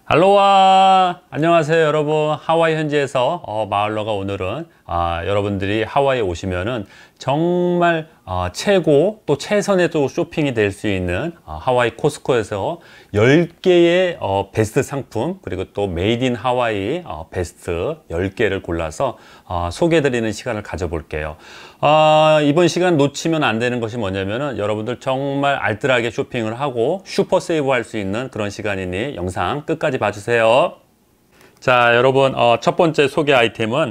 알로하, 안녕하세요 여러분. 하와이 현지에서 마을러가 오늘은 여러분들이 하와이에 오시면은 정말 최고 또 최선의 또 쇼핑이 될 수 있는 하와이 코스코에서 10개의 베스트 상품, 그리고 또 메이드 인 하와이 베스트 10개를 골라서 소개해 드리는 시간을 가져볼게요. 이번 시간 놓치면 안 되는 것이 뭐냐면은 여러분들 정말 알뜰하게 쇼핑을 하고 슈퍼 세이브 할 수 있는 그런 시간이니 영상 끝까지 봐주세요. 자, 여러분, 첫 번째 소개 아이템은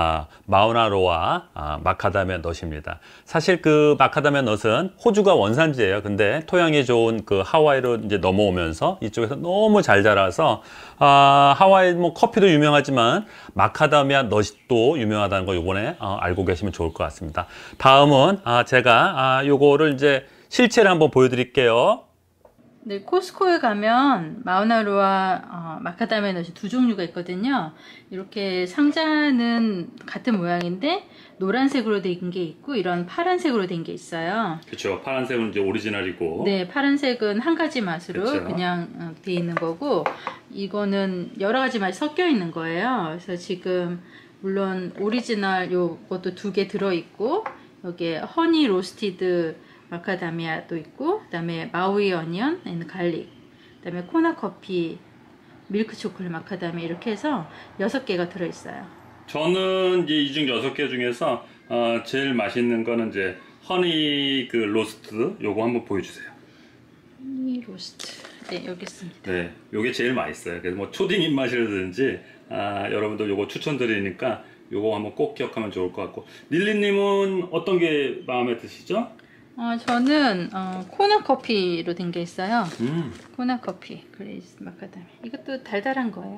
마우나로아 마카다미아 넛입니다. 사실 그 마카다미아 넛은 호주가 원산지예요. 근데 토양이 좋은 그 하와이로 이제 넘어오면서 이쪽에서 너무 잘 자라서 하와이 뭐 커피도 유명하지만 마카다미아 넛도 유명하다는 거 요번에 알고 계시면 좋을 것 같습니다. 다음은 제가 요거를 이제 실체를 한번 보여드릴게요. 네, 코스코에 가면 마우나로아 마카다미아 넛이 두 종류가 있거든요. 이렇게 상자는 같은 모양인데 노란색으로 된 게 있고 이런 파란색으로 된 게 있어요. 그렇죠. 파란색은 이제 오리지널이고, 네, 파란색은 한 가지 맛으로 그쵸. 그냥 돼 있는 거고, 이거는 여러 가지 맛이 섞여 있는 거예요. 그래서 지금 물론 오리지널 요것도 2개 들어 있고, 여기에 허니 로스티드 마카다미아도 있고, 그 다음에 마우이 어니언 앤 갈릭, 그 다음에 코나 커피, 밀크 초콜릿 마카다미아, 이렇게 해서 6개가 들어있어요. 저는 이제 이 중 6개 중에서 제일 맛있는 거는 이제 허니 그 로스트, 요거 한번 보여주세요. 허니 로스트, 네, 여기 있습니다. 네, 요게 제일 맛있어요. 그래서 뭐 초딩 입맛이라든지 여러분들 요거 추천드리니까 요거 한번 꼭 기억하면 좋을 것 같고, 릴리님은 어떤 게 마음에 드시죠? 저는 코나 커피로 된 게 있어요. 코나 커피 글레이즈 마카다미아, 이것도 달달한 거예요.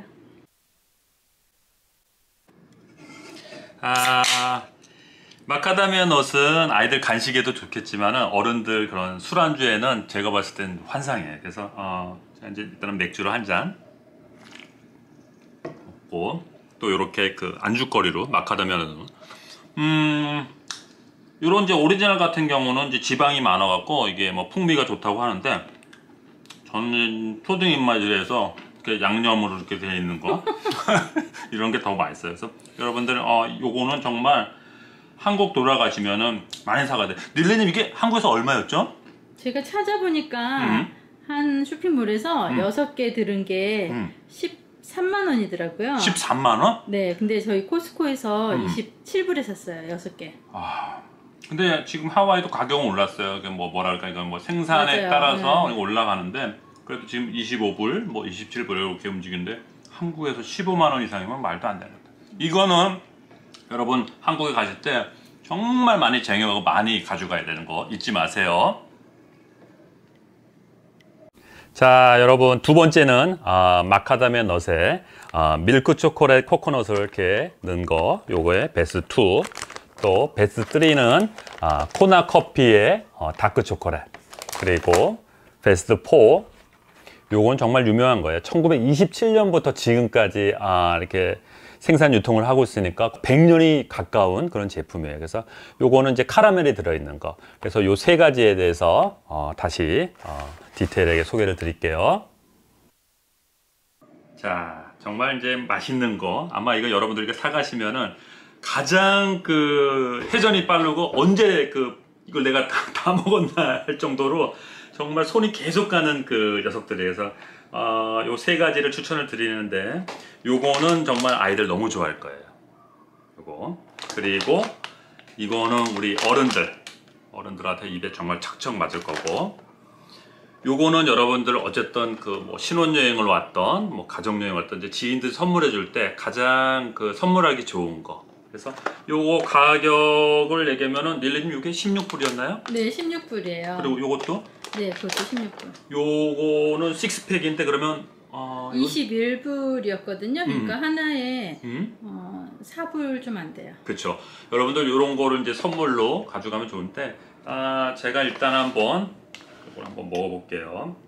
마카다미아 넛은 아이들 간식에도 좋겠지만 어른들 그런 술안주에는 제가 봤을 땐 환상이에요. 그래서 자, 이제 일단은 맥주로 한 잔 먹고, 또 이렇게 그 안주거리로 마카다미아 넛은 요런 이제 오리지널 같은 경우는 이제 지방이 많아갖고 이게 뭐 풍미가 좋다고 하는데, 저는 초등 입맛이라서 이렇게 양념으로 이렇게 되어 있는 거 이런 게 더 맛있어요. 그래서 여러분들 요거는 정말 한국 돌아가시면은 많이 사가야 돼. 릴리님, 이게 한국에서 얼마였죠? 제가 찾아보니까 한 쇼핑몰에서 6개 들은 게 13만 원이더라고요. 13만 원? 네, 근데 저희 코스코에서 27불에 샀어요. 6개. 근데 지금 하와이도 가격은 올랐어요. 뭐랄까, 이건 뭐 생산에 맞아요. 따라서 네. 올라가는데, 그래도 지금 25불, 뭐 27불 이렇게 움직이는데, 한국에서 15만 원 이상이면 말도 안 됩니다. 이거는 여러분 한국에 가실 때 정말 많이 쟁여가고 많이 가져가야 되는 거 잊지 마세요. 자, 여러분, 두 번째는 마카다미아 넛에 밀크 초콜릿 코코넛을 이렇게 넣은 거, 요거의 베스트 2. 또 베스트 3는 코나 커피의 다크 초콜릿, 그리고 베스트 4, 요건 정말 유명한 거예요. 1927년부터 지금까지 이렇게 생산 유통을 하고 있으니까 100년이 가까운 그런 제품이에요. 그래서 요거는 이제 카라멜이 들어있는 거. 그래서 요 3가지에 대해서 다시 디테일하게 소개를 드릴게요. 자, 정말 이제 맛있는 거, 아마 이거 여러분들이 사가시면은 가장 그 회전이 빠르고 언제 이걸 내가 다 먹었나 할 정도로 정말 손이 계속 가는 그 녀석들이에요. 그래서 요 3가지를 추천을 드리는데, 요거는 정말 아이들 너무 좋아할 거예요. 요거. 그리고 이거는 우리 어른들한테 입에 정말 척척 맞을 거고, 요거는 여러분들 어쨌든 뭐 신혼여행을 왔던 뭐 가족여행 왔던 이제 지인들 선물해 줄 때 가장 선물하기 좋은 거. 그래서 요거 가격을 얘기하면은 릴리님 이게 16불이었나요? 네, 16불이에요. 그리고 요것도? 네, 그것도 16불. 요거는 6팩인데 그러면 21불이었거든요. 그러니까 하나에 4불 좀 안 돼요. 그렇죠. 여러분들 요런 거를 이제 선물로 가져가면 좋은데, 제가 일단 한번 이걸 한번 먹어볼게요.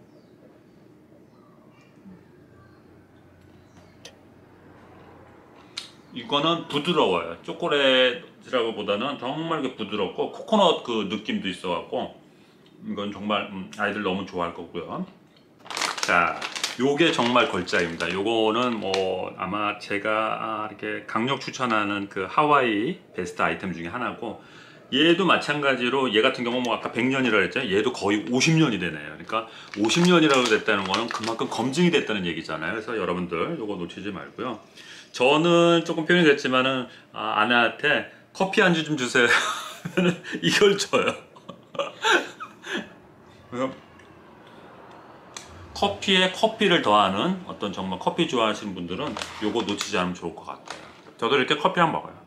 이거는 부드러워요. 초콜릿이라고 보다는 정말 부드럽고 코코넛 그 느낌도 있어갖고, 이건 정말 아이들 너무 좋아할 거고요. 자, 요게 정말 걸작입니다. 요거는 뭐 아마 제가 이렇게 강력 추천하는 그 하와이 베스트 아이템 중에 하나고, 얘도 마찬가지로 얘 같은 경우 뭐 아까 100년이라고 했죠. 얘도 거의 50년이 되네요. 그러니까 50년이라고 됐다는 거는 그만큼 검증이 됐다는 얘기잖아요. 그래서 여러분들 요거 놓치지 말고요. 저는 조금 표현이 됐지만은 아내한테 커피 안주 좀 주세요. 이걸 줘요. 그래서 커피에 커피를 더하는 어떤 정말 커피 좋아하시는 분들은 요거 놓치지 않으면 좋을 것 같아요. 저도 이렇게 커피 한 먹어요.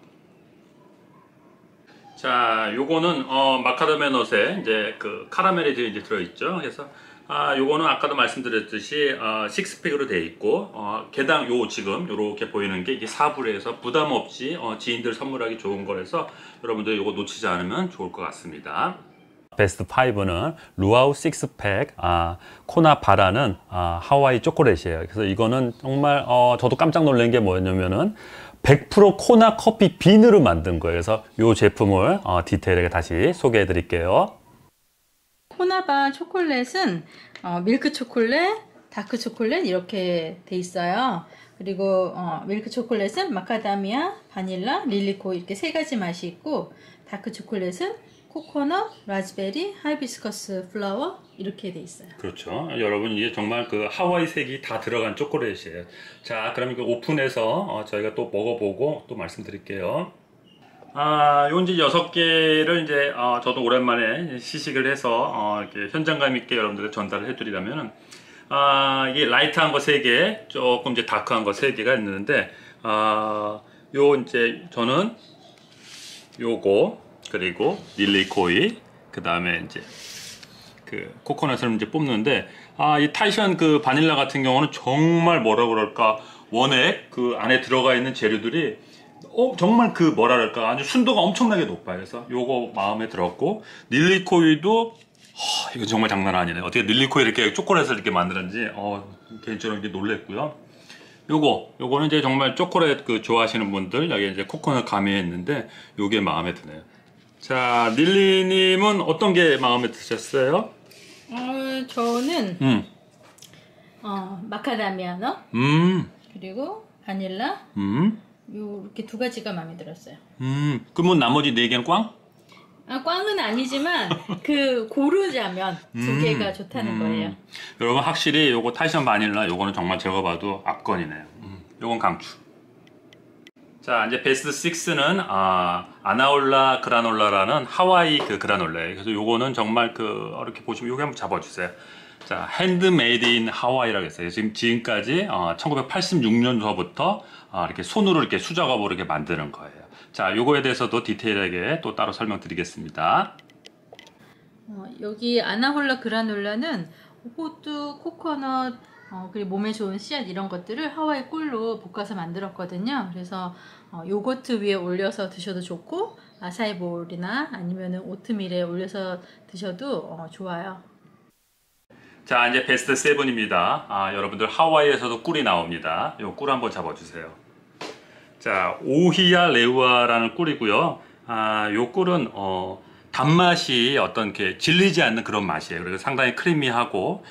자, 요거는 마카다미아넛에 이제 그 카라멜이 이제 들어있죠. 그래서 요거는 아까도 말씀드렸듯이 식스팩으로 되어 있고, 개당 요 지금 요렇게 보이는 게 이게 4불에서 부담 없이 지인들 선물하기 좋은 거라서 여러분들 요거 놓치지 않으면 좋을 것 같습니다. 베스트 5는 루아우 식스팩 코나 바라는 하와이 초콜릿이에요. 그래서 이거는 정말 저도 깜짝 놀란 게 뭐였냐면은 100% 코나 커피 빈으로 만든 거예요. 그래서 이 제품을 디테일하게 다시 소개해 드릴게요. 코나바 초콜릿은 밀크 초콜릿, 다크 초콜릿 이렇게 돼 있어요. 그리고 밀크 초콜릿은 마카다미아, 바닐라, 릴리코 이렇게 세 가지 맛이 있고, 다크 초콜릿은 코코넛, 라즈베리, 하이비스커스 플라워 이렇게 돼 있어요. 그렇죠. 여러분 이게 정말 그 하와이 색이 다 들어간 초콜릿이에요. 자, 그럼 이거 오픈해서 저희가 또 먹어보고 또 말씀드릴게요. 요 이제 6개를 이제 저도 오랜만에 시식을 해서 이렇게 현장감 있게 여러분들께 전달을 해드리려면은 이게 라이트한 거 3개, 조금 이제 다크한 거 3개가 있는데 요 이제 저는 요거 그리고 릴리코이, 그 다음에 이제 그 코코넛을 이제 뽑는데, 이 타이션 그 바닐라 같은 경우는 정말 뭐라 그럴까, 원액 그 안에 들어가 있는 재료들이 정말 그 뭐라 그럴까, 아주 순도가 엄청나게 높아요. 그래서 요거 마음에 들었고, 릴리코이도 이거 정말 장난 아니네. 어떻게 릴리코이 이렇게 초콜릿을 이렇게 만드는지 개인적으로 이렇게 놀랬고요. 요거는 이제 정말 초콜릿 그 좋아하시는 분들, 여기 이제 코코넛 가미했는데 요게 마음에 드네요. 자, 릴리님은 어떤 게 마음에 드셨어요? 저는 마카다미아넛 그리고 바닐라 요렇게 2가지가 마음에 들었어요. 그러면 나머지 4개는 꽝? 꽝은 아니지만 그 고르자면 2개가 좋다는 거예요. 여러분 확실히 요거 타이션 바닐라 요거는 정말 제가 봐도 압권이네요. 요건 강추. 자, 이제 베스트 6는 아나올라 그라놀라라는 하와이 그 그라놀라예요. 그래서 요거는 정말 그 이렇게 보시면 요게 한번 잡아주세요. 자, 핸드메이드 인 하와이라고 했어요. 지금까지 1986년도부터 이렇게 손으로 이렇게 수작업으로 이렇게 만드는 거예요. 자, 요거에 대해서도 디테일하게 또 따로 설명드리겠습니다. 여기 아나홀라 그라놀라는 호두, 코코넛, 그리고 몸에 좋은 씨앗 이런 것들을 하와이 꿀로 볶아서 만들었거든요. 그래서 요거트 위에 올려서 드셔도 좋고, 아사이볼이나 아니면 오트밀에 올려서 드셔도 좋아요. 자, 이제 베스트 7입니다. 여러분들 하와이에서도 꿀이 나옵니다. 요 꿀 한번 잡아주세요. 자, 오히야 레우아라는 꿀이고요. 요 꿀은 단맛이 어떤 게 질리지 않는 그런 맛이에요. 그래서 상당히 크리미하고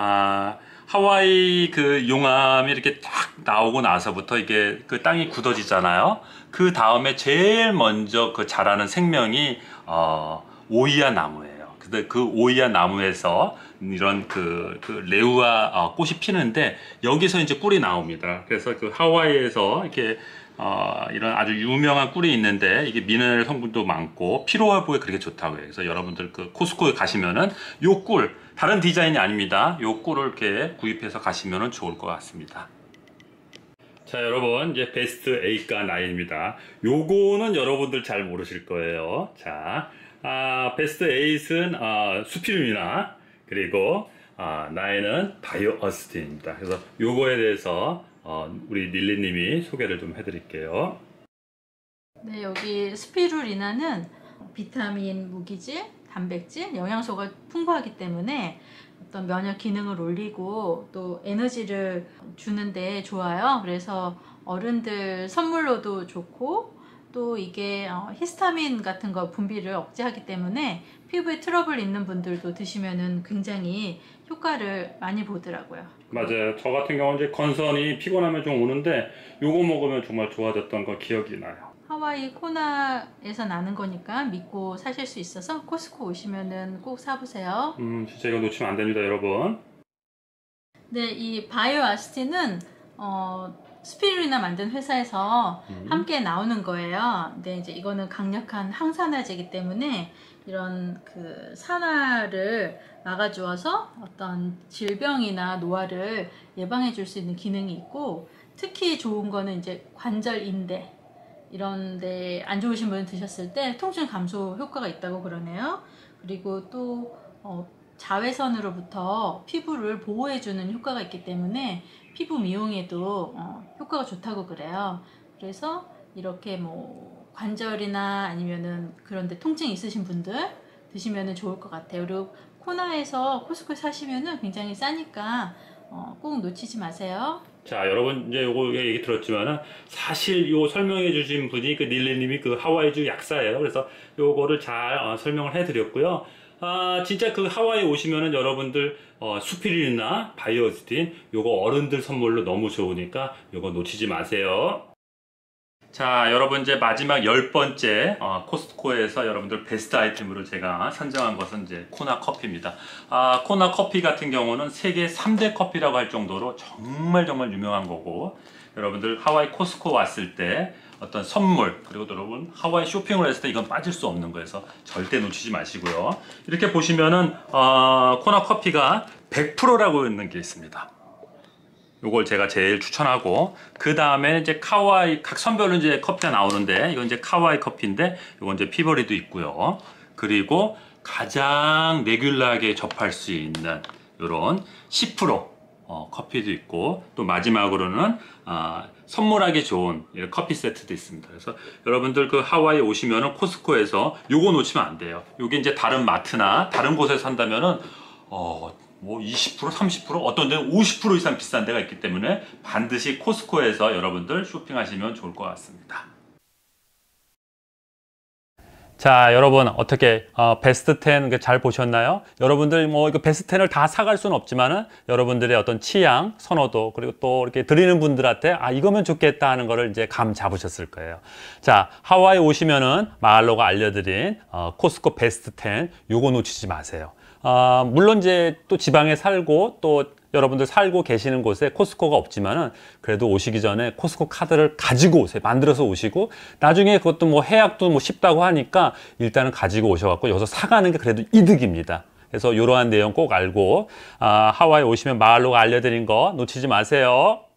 하와이 그 용암이 이렇게 딱 나오고 나서부터 이게 그 땅이 굳어지잖아요. 그 다음에 제일 먼저 그 자라는 생명이 오이야 나무예요. 근데 그 오이야 나무에서 이런 그 레우아 꽃이 피는데 여기서 이제 꿀이 나옵니다. 그래서 그 하와이에서 이렇게 이런 아주 유명한 꿀이 있는데 이게 미네랄 성분도 많고 피로 회복에 그렇게 좋다고 해요. 그래서 여러분들 그 코스코에 가시면은 요 꿀, 다른 디자인이 아닙니다. 요 꿀을 이렇게 구입해서 가시면은 좋을 것 같습니다. 자, 여러분 이제 베스트 8과 9입니다. 요거는 여러분들 잘 모르실 거예요. 자, 베스트 8은 수피름이나 그리고 9은 바이오 어스틴입니다. 그래서 요거에 대해서 우리 릴리님이 소개를 좀 해드릴게요. 네, 여기 스피루리나는 비타민, 무기질, 단백질, 영양소가 풍부하기 때문에 어떤 면역 기능을 올리고 또 에너지를 주는데 좋아요. 그래서 어른들 선물로도 좋고, 또 이게 히스타민 같은 거 분비를 억제하기 때문에 피부에 트러블 있는 분들도 드시면은 굉장히 효과를 많이 보더라고요. 맞아요. 저 같은 경우는 이제 건선이 피곤하면 좀 오는데 요거 먹으면 정말 좋아졌던 거 기억이 나요. 하와이 코나에서 나는 거니까 믿고 사실 수 있어서 코스코 오시면은 꼭 사보세요. 진짜 이거 놓치면 안 됩니다, 여러분. 네, 이 바이오 아스틴은 스피루리나 만든 회사에서 함께 나오는 거예요. 근데 이제 이거는 강력한 항산화제이기 때문에 이런 그 산화를 막아주어서 어떤 질병이나 노화를 예방해 줄 수 있는 기능이 있고, 특히 좋은 거는 이제 관절 인대 이런데 안 좋으신 분 드셨을 때 통증 감소 효과가 있다고 그러네요. 그리고 또 자외선으로부터 피부를 보호해주는 효과가 있기 때문에 피부 미용에도 효과가 좋다고 그래요. 그래서 이렇게 뭐 관절이나 아니면은 그런데 통증 있으신 분들 드시면은 좋을 것 같아요. 그리고 코나에서 코스코에 사시면은 굉장히 싸니까 꼭 놓치지 마세요. 자, 여러분 이제 요거 얘기 들었지만은 사실 요 설명해 주신 분이 그 닐레님이 그 하와이주 약사예요. 그래서 요거를 잘 설명을 해 드렸고요. 진짜 그 하와이 오시면은 여러분들 수피릴이나 바이오스틴 요거 어른들 선물로 너무 좋으니까 요거 놓치지 마세요. 자, 여러분 이제 마지막 10번째 코스트코에서 여러분들 베스트 아이템으로 제가 선정한 것은 이제 코나 커피입니다. 코나 커피 같은 경우는 세계 3대 커피라고 할 정도로 정말 유명한 거고, 여러분들 하와이 코스트코 왔을 때 어떤 선물, 그리고 여러분 하와이 쇼핑을 했을 때 이건 빠질 수 없는 거여서 절대 놓치지 마시고요. 이렇게 보시면은 코나 커피가 100%라고 있는 게 있습니다. 요걸 제가 제일 추천하고, 그 다음에 이제 카와이, 각 선별로 이제 커피가 나오는데, 이건 이제 카와이 커피인데, 요건 이제 피버리도 있고요. 그리고 가장 레귤러하게 접할 수 있는 요런 10% 커피도 있고, 또 마지막으로는 선물하기 좋은 이런 커피 세트도 있습니다. 그래서 여러분들 그 하와이 오시면은 코스코에서 요거 놓치면 안 돼요. 요게 이제 다른 마트나 다른 곳에서 산다면은 뭐 20%, 30%, 어떤 데는 50% 이상 비싼 데가 있기 때문에 반드시 코스코에서 여러분들 쇼핑하시면 좋을 것 같습니다. 자, 여러분 어떻게 베스트 10 잘 보셨나요? 여러분들 뭐 이거 베스트 10을 다 사갈 수는 없지만은 여러분들의 어떤 취향, 선호도, 그리고 또 이렇게 드리는 분들한테 이거면 좋겠다 하는 거를 이제 감 잡으셨을 거예요. 자, 하와이 오시면은 마할로가 알려드린 코스코 베스트 10 요거 놓치지 마세요. 물론 이제 또 지방에 살고 또 여러분들 살고 계시는 곳에 코스코가 없지만은 그래도 오시기 전에 코스코 카드를 가지고 오세요. 만들어서 오시고, 나중에 그것도 뭐 해약도 뭐 쉽다고 하니까 일단은 가지고 오셔갖고 여기서 사가는 게 그래도 이득입니다. 그래서 이러한 내용 꼭 알고 하와이 오시면 마할로가 알려드린 거 놓치지 마세요.